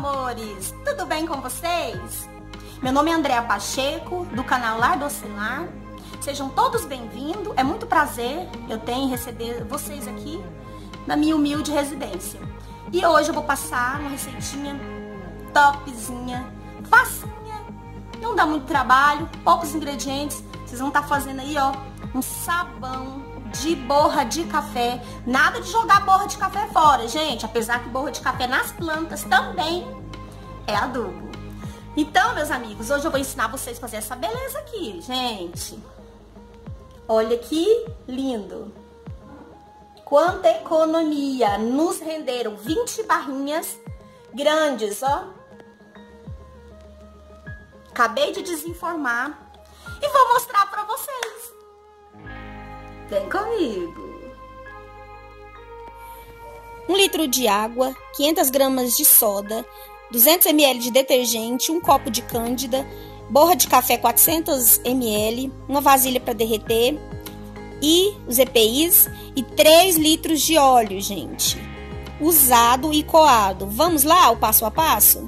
amores! Tudo bem com vocês? Meu nome é Andréa Pacheco, do canal Lar Docilar. Sejam todos bem-vindos. É muito prazer eu tenho em receber vocês aqui na minha humilde residência. E hoje eu vou passar uma receitinha topzinha, facinha, não dá muito trabalho, poucos ingredientes. Vocês vão estar fazendo aí, ó, um sabão de borra de café. Nada de jogar borra de café fora, gente. Apesar que borra de café nas plantas também é adubo. Então, meus amigos, hoje eu vou ensinar vocês a fazer essa beleza aqui, gente. Olha que lindo. Quanta economia. Nos renderam 20 barrinhas grandes, ó. Acabei de desenformar e vou mostrar pra vocês. Vem comigo. 1 litro de água, 500 gramas de soda, 200 ml de detergente, 1 copo de cândida, borra de café 400 ml, uma vasilha para derreter e os EPIs e 3 litros de óleo, gente, usado e coado. Vamos lá, o passo a passo?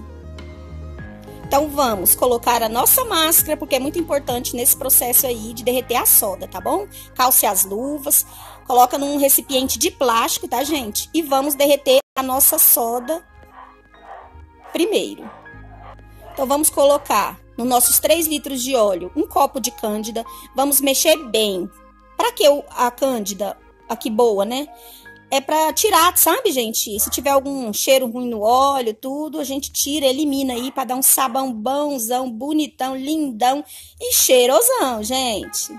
Então vamos colocar a nossa máscara, porque é muito importante nesse processo aí de derreter a soda, tá bom? Calce as luvas, coloca num recipiente de plástico, tá, gente? E vamos derreter a nossa soda primeiro. Então vamos colocar nos nossos 3 litros de óleo 1 copo de cândida, vamos mexer bem. Pra que a cândida aqui boa, né? É pra tirar, sabe, gente? Se tiver algum cheiro ruim no óleo, tudo, a gente tira, elimina aí pra dar um sabão bonzão, bonitão, lindão e cheirosão, gente.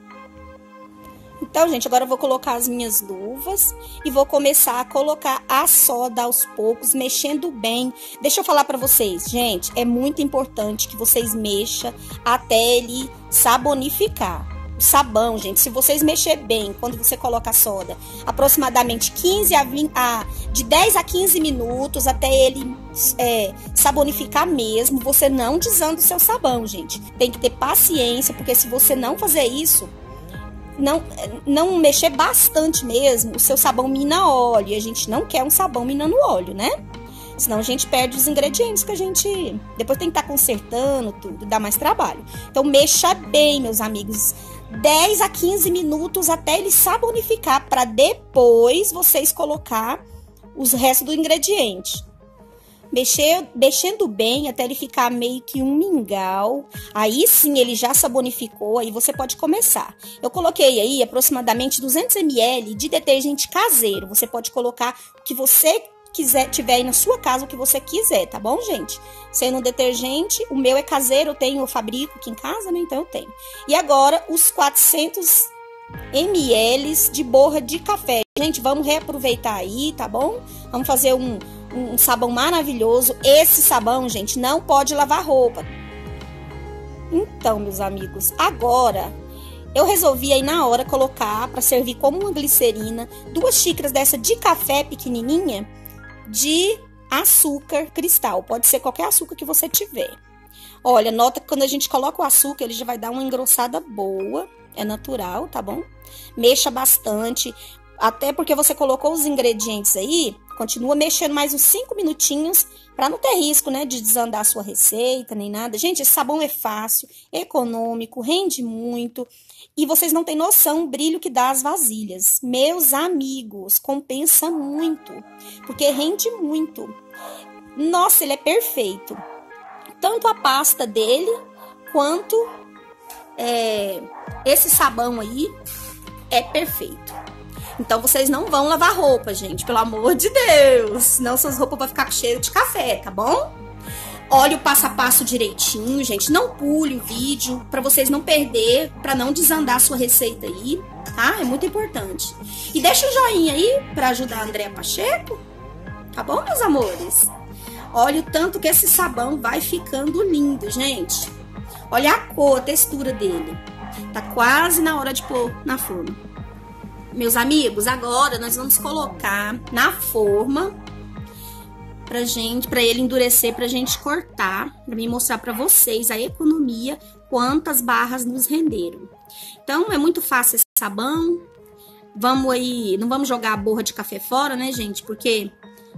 Então, gente, agora eu vou colocar as minhas luvas e vou começar a colocar a soda aos poucos, mexendo bem. Deixa eu falar pra vocês, gente, é muito importante que vocês mexam até ele sabonificar. O sabão, gente, se vocês mexer bem, quando você coloca a soda, aproximadamente de 10 a 15 minutos até ele sabonificar mesmo, você não desanda o seu sabão, gente. Tem que ter paciência, porque se você não fazer isso, não mexer bastante mesmo, o seu sabão mina óleo, e a gente não quer um sabão minando óleo, né? Senão a gente perde os ingredientes que a gente depois tem que estar consertando tudo, dá mais trabalho. Então mexa bem, meus amigos, 10 a 15 minutos até ele sabonificar, para depois vocês colocar os restos do ingrediente. Mexendo bem até ele ficar meio que um mingau. Aí sim ele já sabonificou, aí você pode começar. Eu coloquei aí aproximadamente 200 ml de detergente caseiro. Você pode colocar o que você tiver aí na sua casa, o que você quiser, tá bom, gente? Sendo um detergente, o meu é caseiro, eu fabrico aqui em casa, né? Então eu tenho. E agora os 400 ml de borra de café. Gente, vamos reaproveitar aí, tá bom? Vamos fazer um sabão maravilhoso. Esse sabão, gente, não pode lavar roupa. Então, meus amigos, agora eu resolvi aí na hora colocar para servir como uma glicerina 2 xícaras dessa de café pequenininha de açúcar cristal. Pode ser qualquer açúcar que você tiver. Olha, nota que quando a gente coloca o açúcar, ele já vai dar uma engrossada boa. É natural, tá bom? Mexa bastante. Até porque você colocou os ingredientes aí, continua mexendo mais uns 5 minutinhos para não ter risco, né, de desandar a sua receita, nem nada. Gente, esse sabão é fácil, econômico, rende muito. E vocês não têm noção o brilho que dá as vasilhas. Meus amigos, compensa muito, porque rende muito. Nossa, ele é perfeito. Tanto a pasta dele, quanto esse sabão aí é perfeito. Então, vocês não vão lavar roupa, gente, pelo amor de Deus. Senão, suas roupas vão ficar com cheiro de café, tá bom? Olha o passo a passo direitinho, gente. Não pule o vídeo, pra vocês não perder, pra não desandar a sua receita aí, tá? É muito importante. E deixa o joinha aí pra ajudar a Andréa Pacheco, tá bom, meus amores? Olha o tanto que esse sabão vai ficando lindo, gente. Olha a cor, a textura dele. Tá quase na hora de pôr na forma. Meus amigos, agora nós vamos colocar na forma pra ele endurecer, pra gente cortar, pra mim mostrar pra vocês a economia, quantas barras nos renderam. Então, é muito fácil esse sabão. Vamos aí, não vamos jogar a borra de café fora, né, gente? Porque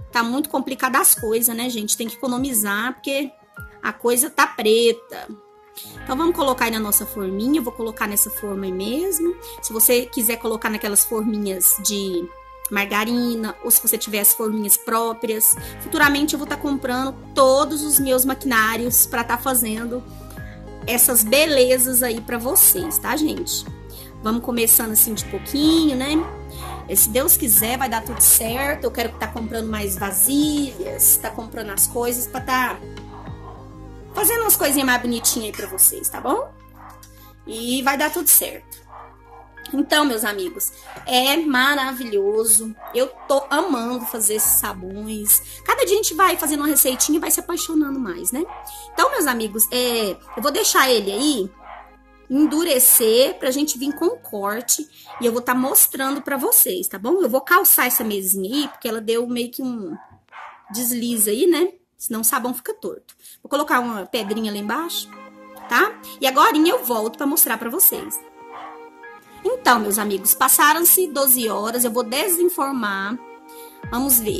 tá muito complicada as coisas, né, gente? Tem que economizar, porque a coisa tá preta. Então, vamos colocar aí na nossa forminha. Eu vou colocar nessa forma aí mesmo. Se você quiser colocar naquelas forminhas de margarina, ou se você tiver as forminhas próprias. Futuramente, eu vou estar comprando todos os meus maquinários para estar fazendo essas belezas aí para vocês, tá, gente? Vamos começando assim de pouquinho, né? E se Deus quiser, vai dar tudo certo. Eu quero estar comprando mais vasilhas, tá comprando as coisas para estar fazendo umas coisinhas mais bonitinhas aí pra vocês, tá bom? E vai dar tudo certo. Então, meus amigos, é maravilhoso. Eu tô amando fazer esses sabões. Cada dia a gente vai fazendo uma receitinha e vai se apaixonando mais, né? Então, meus amigos, eu vou deixar ele aí endurecer pra gente vir com corte. E eu vou estar mostrando pra vocês, tá bom? Eu vou calçar essa mesinha aí, porque ela deu meio que um deslize aí, né? Senão o sabão fica torto. Vou colocar uma pedrinha lá embaixo, tá? E agora eu volto pra mostrar pra vocês. Então, meus amigos, passaram-se 12 horas. Eu vou desenformar. Vamos ver.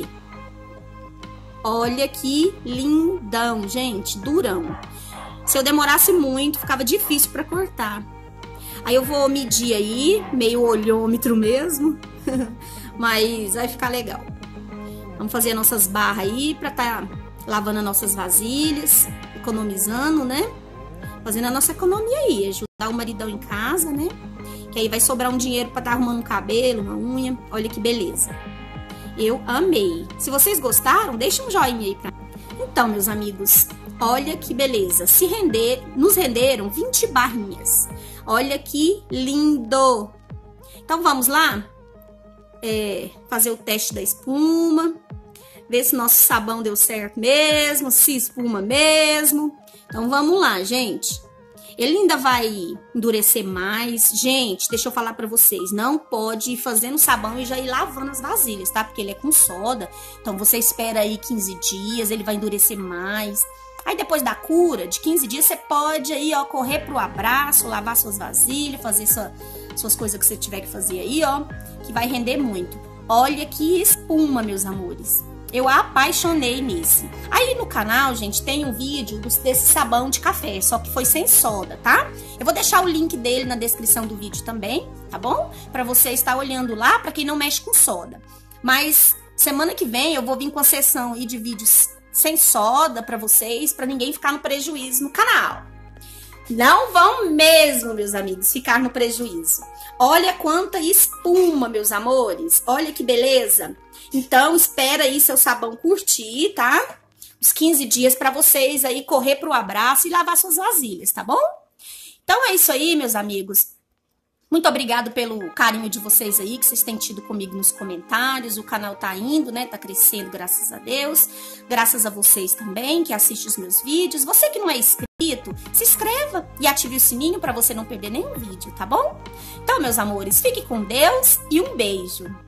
Olha que lindão, gente. Durão. Se eu demorasse muito, ficava difícil pra cortar. Aí eu vou medir aí, meio olhômetro mesmo. Mas vai ficar legal. Vamos fazer nossas barras aí pra tá lavando as nossas vasilhas, economizando, né? Fazendo a nossa economia aí, ajudar o maridão em casa, né? Que aí vai sobrar um dinheiro pra estar arrumando um cabelo, uma unha. Olha que beleza. Eu amei. Se vocês gostaram, deixa um joinha aí pra mim. Então, meus amigos, olha que beleza. Nos renderam 20 barrinhas. Olha que lindo. Então, vamos lá? Fazer o teste da espuma. Ver se nosso sabão deu certo mesmo, se espuma mesmo. Então, vamos lá, gente. Ele ainda vai endurecer mais. Gente, deixa eu falar pra vocês. Não pode ir fazendo sabão e já ir lavando as vasilhas, tá? Porque ele é com soda. Então, você espera aí 15 dias, ele vai endurecer mais. Aí, depois da cura, de 15 dias, você pode aí, ó, correr pro abraço, lavar suas vasilhas, fazer suas coisas que você tiver que fazer aí, ó. Que vai render muito. Olha que espuma, meus amores. Eu apaixonei nesse. Aí no canal, gente, tem um vídeo desse sabão de café, só que foi sem soda, tá? Eu vou deixar o link dele na descrição do vídeo também, tá bom? Pra você estar olhando lá, pra quem não mexe com soda. Mas semana que vem eu vou vir com a sessão aí de vídeos sem soda pra vocês, pra ninguém ficar no prejuízo no canal. Não vão mesmo, meus amigos, ficar no prejuízo. Olha quanta espuma, meus amores. Olha que beleza. Então, espera aí seu sabão curtir, tá? Uns 15 dias pra vocês aí correr pro abraço e lavar suas vasilhas, tá bom? Então, é isso aí, meus amigos. Muito obrigado pelo carinho de vocês aí, que vocês têm tido comigo nos comentários. O canal tá indo, né? Tá crescendo, graças a Deus. Graças a vocês também, que assistem os meus vídeos. Você que não é inscrito, se inscreva e ative o sininho para você não perder nenhum vídeo, tá bom? Então, meus amores, fique com Deus e um beijo.